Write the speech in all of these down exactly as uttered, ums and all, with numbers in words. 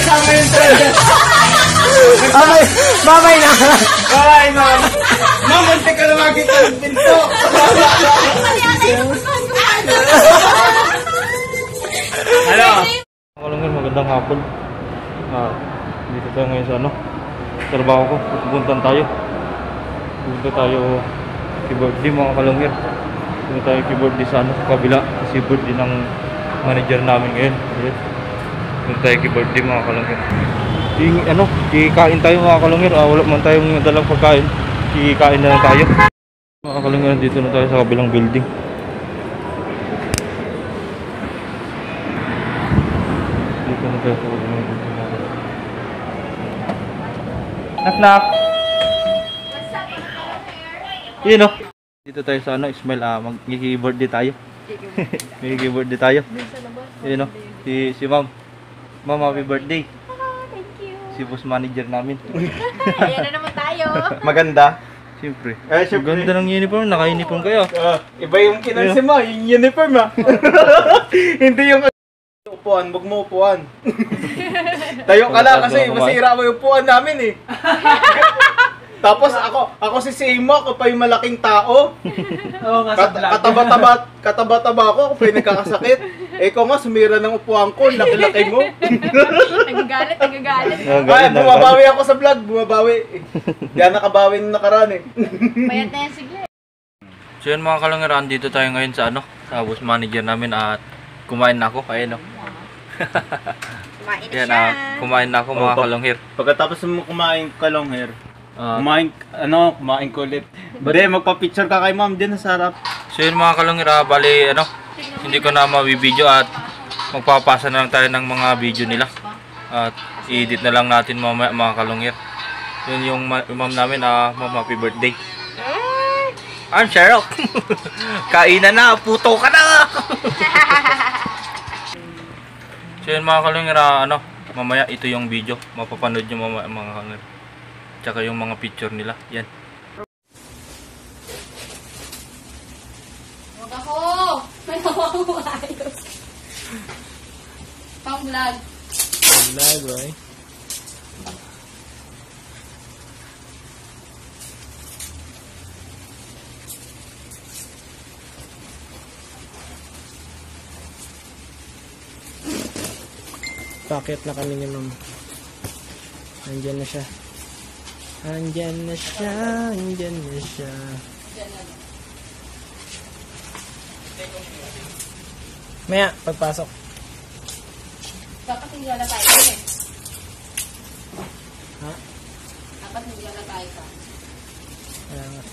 Nakasama yung trend. Okay, babay na. Bye, ma'am. Ma'am, muntik ka na makita ng pinto. Hello. Kalungir, magandang hapon. Ah, dito tayo ngayon sa ano, trabaho ko. Pupuntan tayo. Pupunta tayo kay birthday mga kalungir. Pupunta tayo kay birthday sa ano, kabila. Kasi birthday ng manager namin ngayon. Ayan. Pupunta tayo kay birthday mga kalungir. Yung ano, kikain tayo mga kalungir. Ah, wala man tayong dalang pagkain. Kikain na lang tayo. Mga kalungir, dito na tayo sa kabilang building. Dito na tayo sa kabilang building. Knock knock. Yun o. Dito tayo sa ano, Ismail. Ah, mag-keyboard tayo. Mag-keyboard tayo. Yun o. Si, si ma'am. Ma'am, happy birthday. Si boss manager namin. Ayan na naman tayo. Maganda. Siyempre. Eh, syempre. Maganda ng uniform. Naka-uniform kayo. Uh, iba yung kinansi mo, yung uniform ah. Hindi yung upuan, wag mo upuan. Tayo ka lang kasi masira mo yung upuan namin eh. Tapos ako, ako si Simo, ako pa yung malaking tao. Oo nga sa Kat kataba-taba, kataba-taba ako, ako pa yung nagkakasakit. Eh ko nga, sumira ng upuan ko, laki-laki mo. Nagagalit, nagagalit. Ay, bumabawi ako sa vlog, bumabawi. Diyan nakabawi nung nakaraan eh. Payat na yan, sige. So yun mga kalangiraan, dito tayo ngayon sa ano, sa boss manager namin at kumain na ako. Ayun o. Kumain na Yan, siya. ah, kumain na ako mga Oh, kalonghir. Pagkatapos mo kumain kalong hair, Uh, kumain, ano, kumain ko ulit. Hindi, magpa-picture ka kay ma'am din sa harap. so yun mga kalonghir, ah, bali ano, hindi ko na mabibideo at magpapasa na lang tayo ng mga video nila. At i-edit na lang natin mamaya mga kalonghir. Yun yung ma ma'am namin, ah, ma'am happy birthday. I'm Cheryl. Kainan na, puto ka na. So yun mga kalonghir, ah, ano, mamaya ito yung video. Mapapanood nyo mamaya mga kalonghir. Tsaka yung mga picture nila. Yan. Huwag ako! May nawa ko ayos. Pang vlog. Vlog, boy. Bakit na kami ni ma'am? Nandiyan na siya. Andyan na siya, andyan na siya. Maya, pagpasok. Dapat hindi wala tayo eh. Ha? Dapat hindi wala tayo ka. Kaya nga.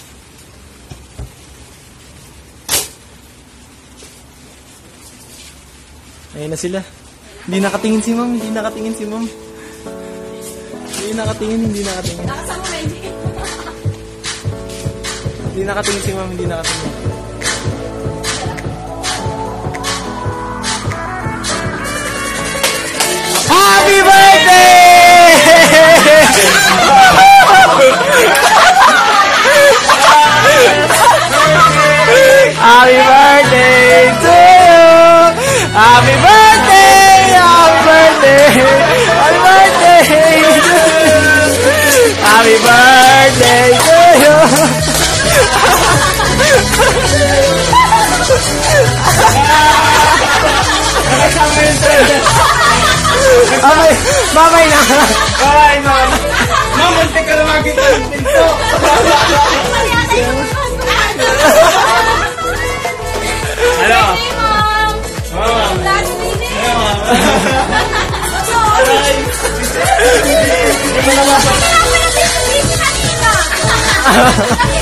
Ayun na sila. Hindi nakatingin si ma'am, hindi nakatingin si ma'am. Hindi nakatingin, hindi nakatingin. Nakasama na hindi. Hindi nakatingin si ma'am, hindi nakatingin. Happy birthday! Happy birthday to you! Happy birthday! Happy birthday! Happy birthday! Happy birthday to you! Nakasama yung trend. Okay, babay na. Bye, ma'am. Ma'am, muntik ka na makita ng pinto. Hello. Hey, Mom! Ma'am. Last minute! Hi. Hindi mo naman. Hindi mo naman.